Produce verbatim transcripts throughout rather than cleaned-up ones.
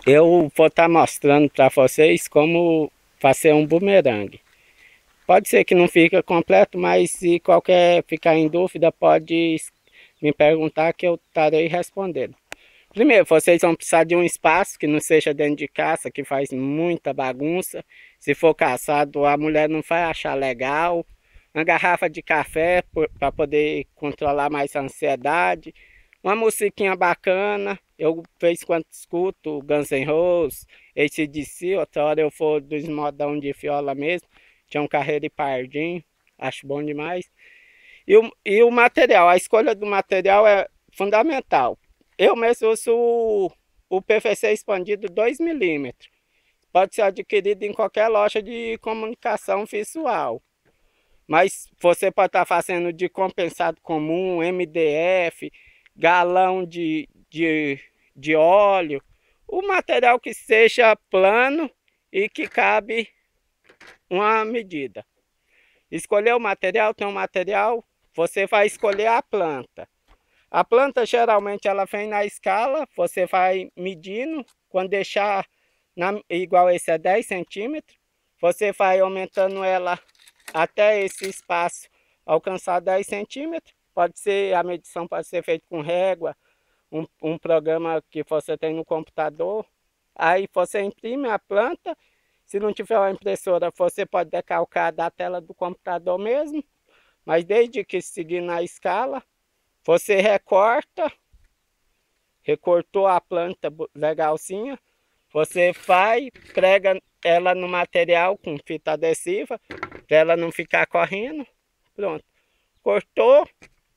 eu vou estar mostrando para vocês como fazer um bumerangue. Pode ser que não fique completo, mas se qualquer ficar em dúvida, pode me perguntar que eu estarei respondendo. Primeiro, vocês vão precisar de um espaço que não seja dentro de casa, que faz muita bagunça. Se for caçado, a mulher não vai achar legal. Uma garrafa de café para poder controlar mais a ansiedade. Uma musiquinha bacana. Eu, de vez em quando, escuto Guns N' Roses, A C D C. Outra hora eu vou dos modão de viola mesmo. Tinha um Carreiro e Pardinho. Acho bom demais. E o, e o material, a escolha do material é fundamental. Eu mesmo uso o, o P V C expandido dois milímetros. Pode ser adquirido em qualquer loja de comunicação visual. Mas você pode estar fazendo de compensado comum, M D F, galão de, de, de óleo. O material que seja plano e que cabe uma medida. Escolher o material, tem um material, você vai escolher a planta. A planta geralmente ela vem na escala, você vai medindo, quando deixar na, igual esse é dez centímetros, você vai aumentando ela até esse espaço alcançar dez centímetros. Pode ser, a medição pode ser feita com régua, um, um programa que você tem no computador. Aí você imprime a planta, se não tiver uma impressora, você pode decalcar da tela do computador mesmo, mas desde que seguir na escala, você recorta, recortou a planta legalzinha, você vai, prega ela no material com fita adesiva, para ela não ficar correndo, pronto. Cortou,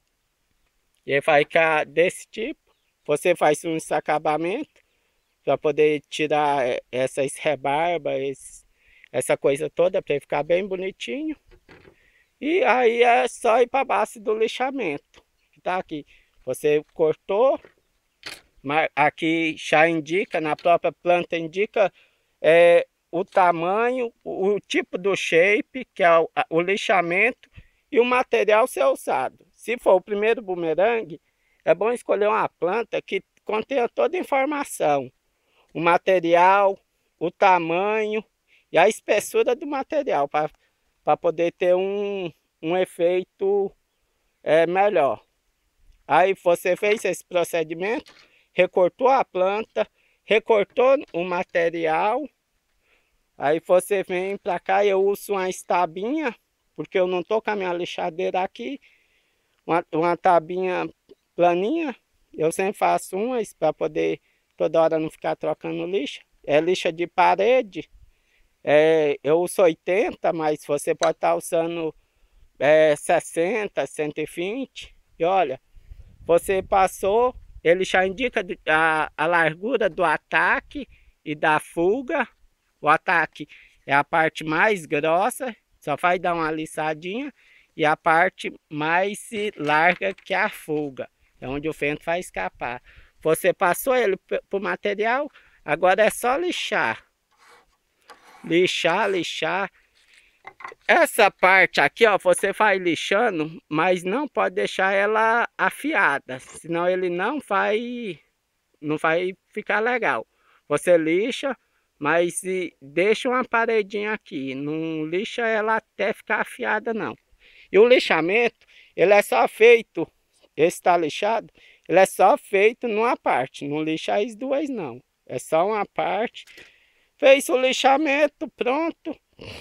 e vai ficar desse tipo, você faz um acabamento, para poder tirar essas rebarbas, essa coisa toda, para ficar bem bonitinho. E aí é só ir para a base do lixamento, que tá aqui. Você cortou, aqui já indica, na própria planta indica é, o tamanho, o, o tipo do shape, que é o, o lixamento, e o material ser usado. Se for o primeiro bumerangue, é bom escolher uma planta que contenha toda a informação. O material, o tamanho e a espessura do material, para poder ter um, um efeito é, melhor. Aí você fez esse procedimento, recortou a planta, recortou o material, aí você vem para cá, eu uso uma estabinha, porque eu não estou com a minha lixadeira aqui, uma, uma tabinha planinha, eu sempre faço umas para poder toda hora não ficar trocando lixa. É lixa de parede, é, eu uso oitenta, mas você pode estar usando é, sessenta, cento e vinte, e olha, você passou, ele já indica a, a largura do ataque e da fuga. O ataque é a parte mais grossa, só vai dar uma liçadinha, e a parte mais larga que a fuga, é onde o vento vai escapar. Você passou ele para o material, agora é só lixar. Lixar, lixar. Essa parte aqui, ó, você vai lixando, mas não pode deixar ela afiada, senão ele não vai, não vai ficar legal. Você lixa, mas deixa uma paredinha aqui, não lixa ela até ficar afiada não. E o lixamento, ele é só feito, esse está lixado, ele é só feito numa parte, não lixa as duas não. É só uma parte. Fez o lixamento, pronto.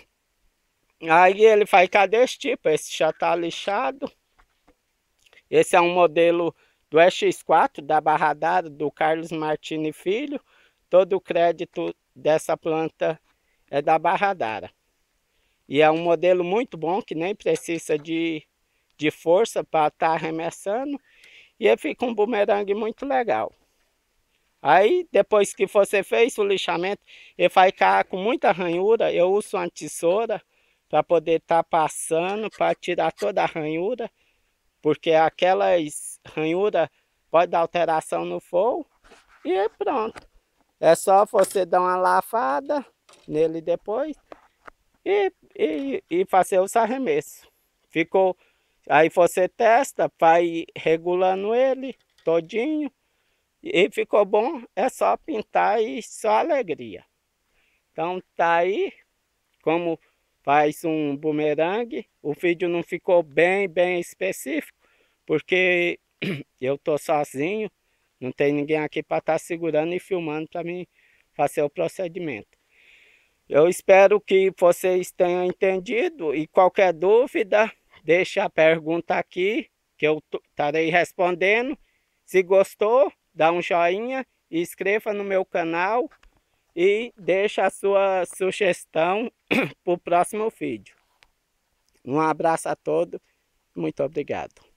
Aí ele vai ficar desse tipo, esse já está lixado. Esse é um modelo do E X quatro da Barradara, do Carlos Martini Filho. Todo o crédito dessa planta é da Barradara. E é um modelo muito bom, que nem precisa de, de força para estar tá arremessando. E ele fica um bumerangue muito legal. Aí, depois que você fez o lixamento, ele vai ficar com muita ranhura. Eu uso uma tesoura para poder estar tá passando, para tirar toda a ranhura, porque aquelas ranhuras pode dar alteração no fogo, e pronto. É só você dar uma lavada nele depois e, e, e fazer os arremessos. Ficou, aí você testa, vai regulando ele todinho, E ficou bom, é só pintar e só alegria. Então tá aí como faz um bumerangue. O vídeo não ficou bem, bem específico, porque eu tô sozinho, não tem ninguém aqui para estar segurando e filmando para mim fazer o procedimento. Eu espero que vocês tenham entendido e qualquer dúvida, deixa a pergunta aqui que eu estarei respondendo. Se gostou, dá um joinha, inscreva no meu canal e deixa a sua sugestão para o próximo vídeo. Um abraço a todos, muito obrigado.